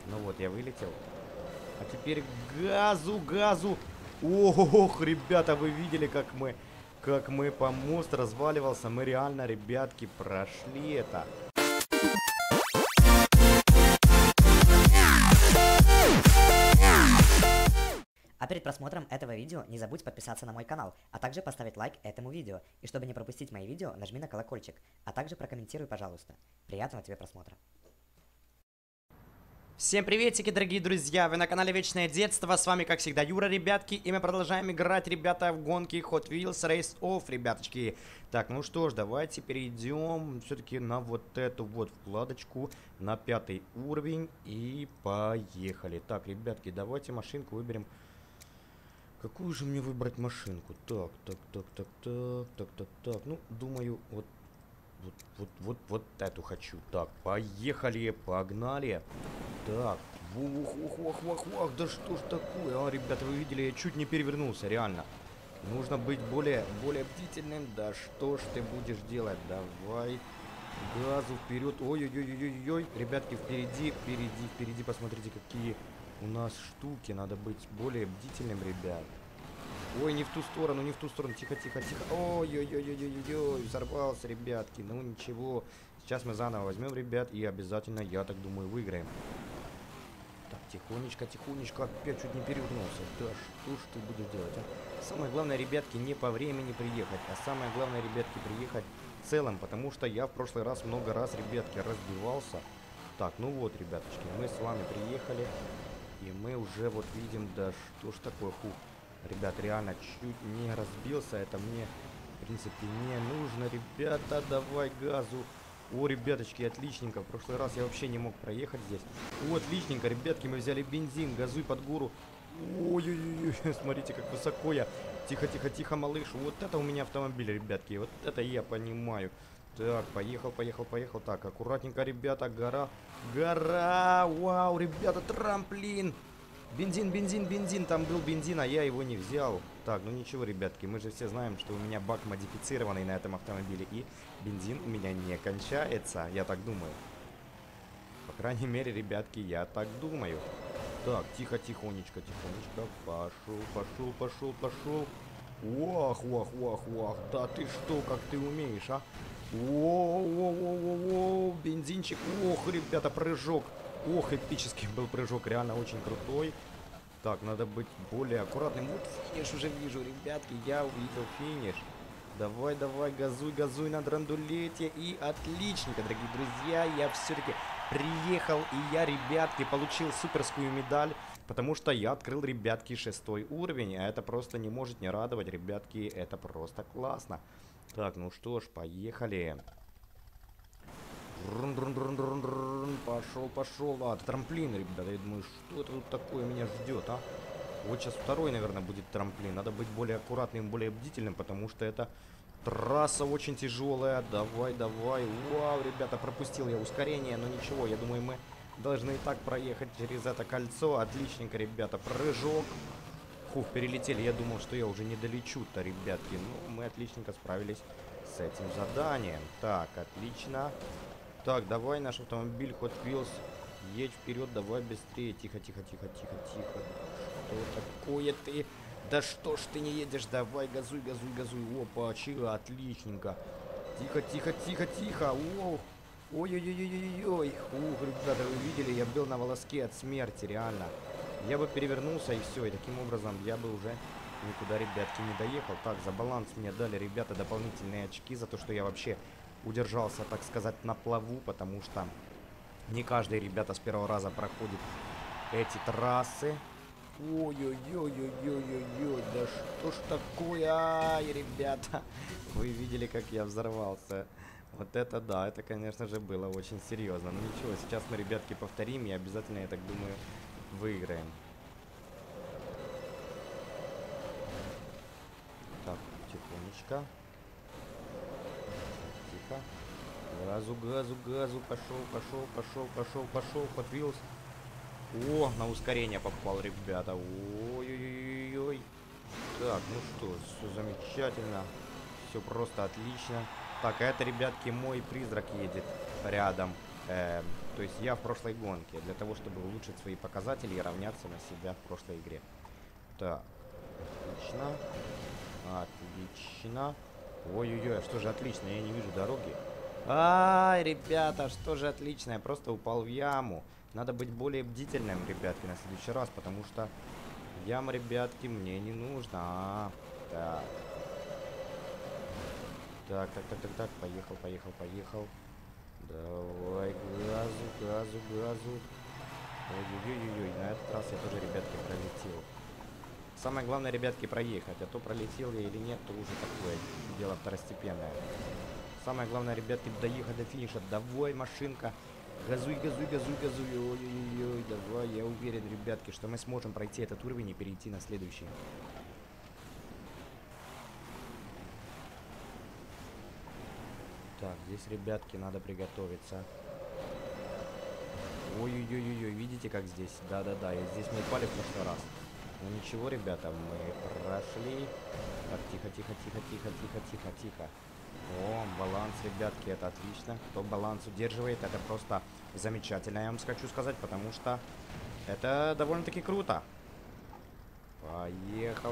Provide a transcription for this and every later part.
Ну вот, я вылетел. А теперь газу, газу. Ох, ребята, вы видели, как мы по мост разваливался. Мы реально, ребятки, прошли это. А перед просмотром этого видео не забудь подписаться на мой канал, а также поставить лайк этому видео. И чтобы не пропустить мои видео, нажми на колокольчик, а также прокомментируй, пожалуйста. Приятного тебе просмотра. Всем приветики, дорогие друзья, вы на канале Вечное Детство, с вами как всегда Юра, ребятки, и мы продолжаем играть, ребята, в гонки Hot Wheels Race Off, ребяточки. Так, ну что ж, давайте перейдем все-таки на вот эту вот вкладочку, на 5-й уровень, и поехали. Так, ребятки, давайте машинку выберем. Какую же мне выбрать машинку? Так, ну, думаю, вот эту хочу. Так, поехали, погнали. Так, вах, да что ж такое? А, ребята, вы видели, я чуть не перевернулся, реально. Нужно быть более бдительным. Да что ж ты будешь делать? Давай, газу вперед. Ой-ой-ой-ой-ой. Ребятки, впереди, посмотрите, какие у нас штуки. Надо быть более бдительным, ребят. Ой, не в ту сторону, Тихо. Ой-ой-ой-ой-ой-ой. Взорвался, ребятки. Ну ничего. Сейчас мы заново возьмем, ребят, и обязательно, я так думаю, выиграем. Так, тихонечко. Опять чуть не перевернулся. Да что ж ты будешь делать, а? Самое главное, ребятки, не по времени приехать, а самое главное, ребятки, приехать целым, потому что я в прошлый раз много раз, ребятки, разбивался. Так, ну вот, ребяточки, мы с вами приехали, и мы уже вот видим, да что ж такое, фух. Ребят, реально чуть не разбился. Это мне, в принципе, не нужно. Ребята, давай газу. О, ребяточки, отличненько. В прошлый раз я вообще не мог проехать здесь. О, отличненько, ребятки, мы взяли бензин. Газуй под гору. Ой-ой-ой, смотрите, как высоко я. Тихо, малыш. Вот это у меня автомобиль, ребятки. Вот это я понимаю. Так, поехал. Так, аккуратненько, ребята. Гора. Вау, ребята, трамплин. Бензин, там был бензин, а я его не взял. Так, ну ничего, ребятки, мы же все знаем, что у меня бак модифицированный на этом автомобиле, и бензин у меня не кончается, я так думаю. По крайней мере, ребятки, я так думаю. Так, тихонечко. Пошел. Вах. Да ты что, как ты умеешь, а? О, бензинчик. Ох, ребята, прыжок. Ох, эпический был прыжок, реально очень крутой. Так, надо быть более аккуратным. Вот финиш уже вижу, ребятки, я увидел финиш. Давай, газуй на драндулете. И отличненько, дорогие друзья, я все-таки приехал. И я, ребятки, получил суперскую медаль. Потому что я открыл, ребятки, 6-й уровень. А это просто не может не радовать, ребятки. Это просто классно. Так, ну что ж, поехали. Пошел. А, трамплин, ребята. Я думаю, что это тут такое меня ждет, а? Вот сейчас второй, наверное, будет трамплин. Надо быть более аккуратным, более бдительным, потому что это трасса очень тяжелая. Давай. Вау, ребята, пропустил я ускорение, но ничего. Я думаю, мы должны и так проехать через это кольцо. Отличненько, ребята. Прыжок. Фух, перелетели. Я думал, что я уже не долечу-то, ребятки. Но мы отличненько справились с этим заданием. Так, отлично. Так, давай наш автомобиль Hot Wheels. Едь вперед, давай быстрее. Тихо. Что такое ты? Да что ж ты не едешь? Давай, газуй. Опа, отличненько. Тихо. Ох. Ой. Ух, ребята, вы видели, я был на волоске от смерти, реально. Я бы перевернулся и все, и таким образом я бы уже никуда, ребятки, не доехал. Так, за баланс мне дали, ребята, дополнительные очки за то, что я вообще удержался, так сказать, на плаву, потому что не каждый, ребята, с первого раза проходит эти трассы. Ой, да что ж такое? Ай, ребята, вы видели, как я взорвался. Вот это да, это, конечно же, было очень серьезно. Но ничего, сейчас мы, ребятки, повторим и обязательно, я так думаю, выиграем. Так, тихонечко. Тихо. Газу. Пошел. Hot Wheels. О, на ускорение попал, ребята. Ой. Так, ну что, все замечательно. Все просто отлично. Так, а это, ребятки, мой призрак едет рядом. То есть я в прошлой гонке, для того, чтобы улучшить свои показатели и равняться на себя в прошлой игре. Так, отлично. Отлично. Ой-ой-ой, что же отлично, я не вижу дороги. Ай, ребята, что же отлично, я просто упал в яму. Надо быть более бдительным, ребятки, на следующий раз, потому что яма, ребятки, мне не нужна. Так. Так, поехал. Давай, газу. Ой-ой-ой, на этот раз я тоже, ребятки, пролетел. Самое главное, ребятки, проехать, а то пролетел я или нет, то уже такое дело второстепенное. Самое главное, ребятки, доехать до финиша. Давай, машинка. Газуй. Ой-ой-ой, давай, я уверен, ребятки, что мы сможем пройти этот уровень и перейти на следующий. Так, здесь, ребятки, надо приготовиться. Ой-ой-ой, видите, как здесь? Да-да-да, и здесь мы упали в прошлый раз. Ну ничего, ребята, мы прошли. Так, тихо. О, баланс, ребятки, это отлично. Кто баланс удерживает, это просто замечательно, я вам хочу сказать, потому что это довольно-таки круто. Поехал.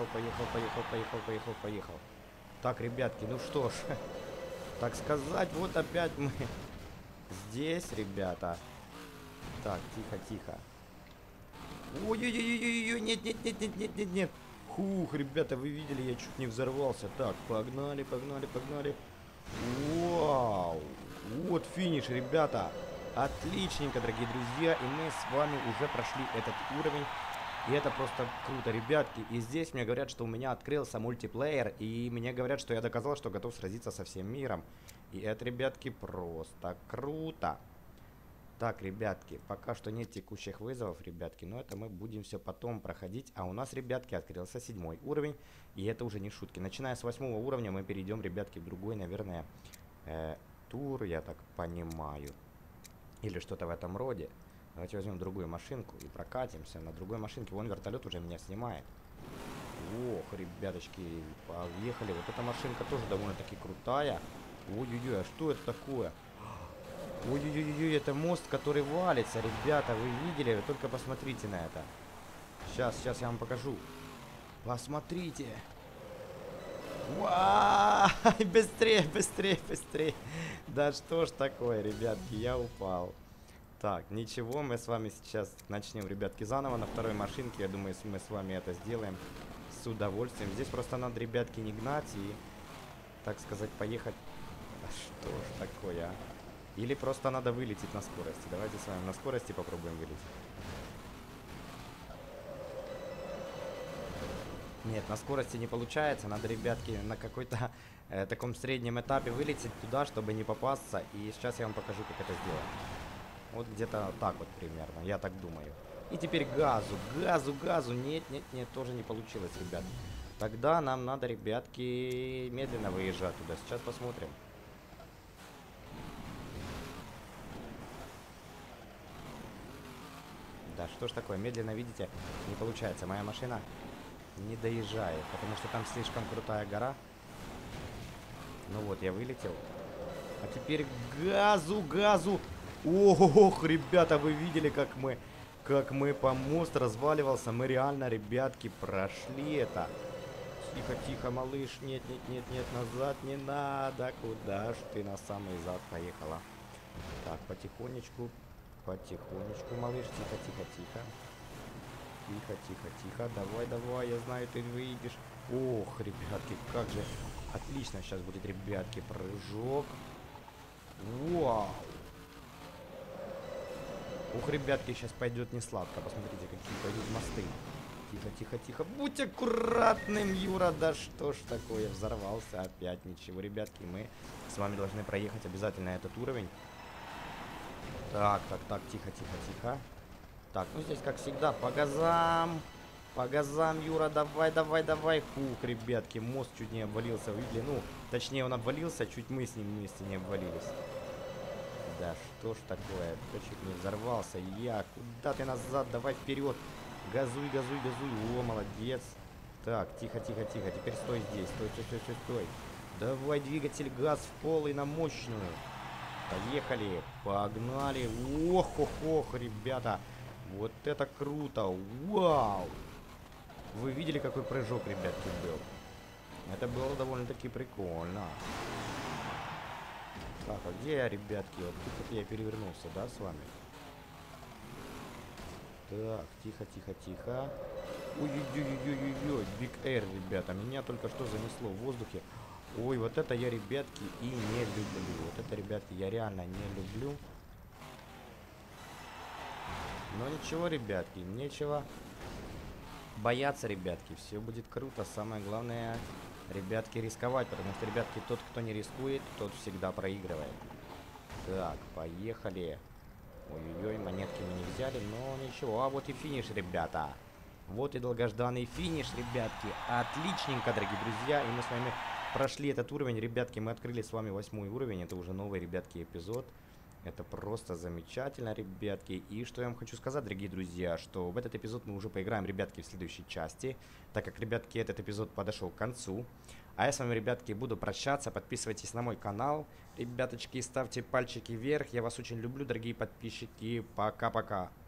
Так, ребятки, ну что ж, так сказать, вот опять мы здесь, ребята. Так, тихо. Ой-ой-ой, нет. Хух, ребята, вы видели, я чуть не взорвался. Так, погнали. Вау! Вот финиш, ребята. Отличненько, дорогие друзья. И мы с вами уже прошли этот уровень. И это просто круто, ребятки. И здесь мне говорят, что у меня открылся мультиплеер. И мне говорят, что я доказал, что готов сразиться со всем миром. И это, ребятки, просто круто. Так, ребятки, пока что нет текущих вызовов, ребятки, но это мы будем все потом проходить. А у нас, ребятки, открылся 7-й уровень, и это уже не шутки. Начиная с 8-го уровня мы перейдем, ребятки, в другой, наверное, тур, я так понимаю. Или что-то в этом роде. Давайте возьмем другую машинку и прокатимся на другой машинке. Вон вертолет уже меня снимает. Ох, ребяточки, поехали. Вот эта машинка тоже довольно-таки крутая. Ой-ой-ой, а что это такое? Ой-ой-ой, это мост, который валится, ребята, вы видели? Вы только посмотрите на это. Сейчас я вам покажу. Посмотрите. Вау! Быстрее. Да что ж такое, ребятки, я упал. Так, ничего, мы с вами сейчас начнем, ребятки, заново на второй машинке. Я думаю, мы с вами это сделаем с удовольствием. Здесь просто надо, ребятки, не гнать и, так сказать, поехать. Да что ж такое, а? Или просто надо вылететь на скорости. Давайте с вами на скорости попробуем вылететь. Нет, на скорости не получается. Надо, ребятки, на какой-то таком среднем этапе вылететь туда, чтобы не попасться. И сейчас я вам покажу, как это сделать. Вот где-то так вот примерно, я так думаю. И теперь газу. Нет, тоже не получилось, ребят. Тогда нам надо, ребятки, медленно выезжать туда. Сейчас посмотрим. Да что ж такое, медленно, видите, не получается. Моя машина не доезжает, потому что там слишком крутая гора. Ну вот, я вылетел. А теперь газу. Ох, ребята, вы видели, как мы по мост разваливался. Мы реально, ребятки, прошли это. Тихо, малыш. Нет, назад не надо. Куда ж ты на самый зад поехала? Так, потихонечку, малыш. Тихо. Давай, я знаю, ты выйдешь. Ох, ребятки, как же отлично сейчас будет, ребятки, прыжок. Вау. Ух, ребятки, сейчас пойдет не сладко. Посмотрите, какие пойдут мосты. Тихо. Будь аккуратным, Юра. Да что ж такое, взорвался опять. Ничего, ребятки, мы с вами должны проехать обязательно этот уровень. Так, тихо. Так, ну здесь, как всегда, по газам. Юра, давай. Фух, ребятки, мост чуть не обвалился, видели? Ну, точнее, он обвалился, чуть мы с ним вместе не обвалились. Да что ж такое, кто чуть не взорвался. Куда ты назад, давай вперед. Газуй. О, молодец. Так, тихо. Теперь стой здесь, стой. Давай, двигатель, газ в пол и на мощную. Поехали, погнали. Ох, ребята. Вот это круто. Вау. Вы видели, какой прыжок, ребятки, был? Это было довольно-таки прикольно. Так, а где я, ребятки? Вот тут я перевернулся, да, с вами? Так, тихо. Ой-ой-ой-ой-ой-ой, Big Air, ребята. Меня только что занесло в воздухе. Ой, вот это я, ребятки, и не люблю. Вот это, ребятки, я реально не люблю. Но ничего, ребятки, нечего бояться, ребятки. Все будет круто. Самое главное, ребятки, рисковать. Потому что, ребятки, тот, кто не рискует, тот всегда проигрывает. Так, поехали. Ой-ой-ой, монетки мы не взяли, но ничего. А вот и финиш, ребята. Вот и долгожданный финиш, ребятки. Отличненько, дорогие друзья. И мы с вами прошли этот уровень. Ребятки, мы открыли с вами 8-й уровень. Это уже новый, ребятки, эпизод. Это просто замечательно, ребятки. И что я вам хочу сказать, дорогие друзья, что в этот эпизод мы уже поиграем, ребятки, в следующей части. Так как, ребятки, этот эпизод подошел к концу. А я с вами, ребятки, буду прощаться. Подписывайтесь на мой канал. Ребяточки, ставьте пальчики вверх. Я вас очень люблю, дорогие подписчики. Пока-пока.